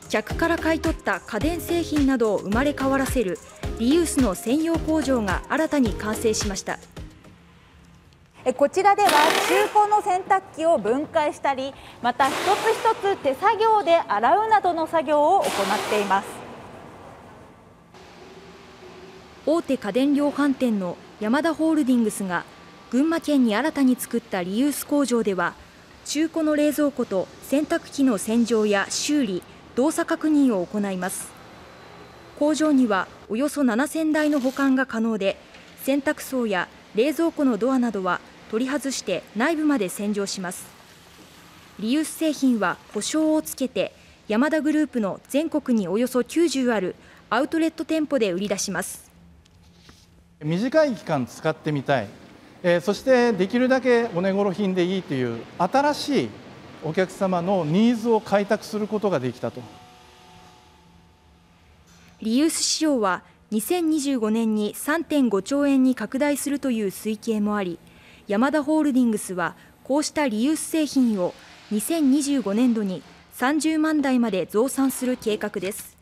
客から買い取った家電製品などを生まれ変わらせるリユースの専用工場が新たに完成しました。 こちらでは中古の洗濯機を分解したり、また一つ一つ手作業で洗うなどの作業を行っています。 大手家電量販店のヤマダホールディングスが群馬県に新たに作ったリユース工場では、中古の冷蔵庫と洗濯機の洗浄や修理、動作確認を行います。工場にはおよそ7000台の保管が可能で、洗濯槽や冷蔵庫のドアなどは取り外して内部まで洗浄します。リユース製品は保証をつけて、ヤマダグループの全国におよそ90あるアウトレット店舗で売り出します。 短い期間使ってみたい、そしてできるだけお値頃品でいいという新しいお客様のニーズを開拓することができたと。 リユース市場は2025年に 3.5 兆円に拡大するという推計もあり、ヤマダホールディングスはこうしたリユース製品を2025年度に30万台まで増産する計画です。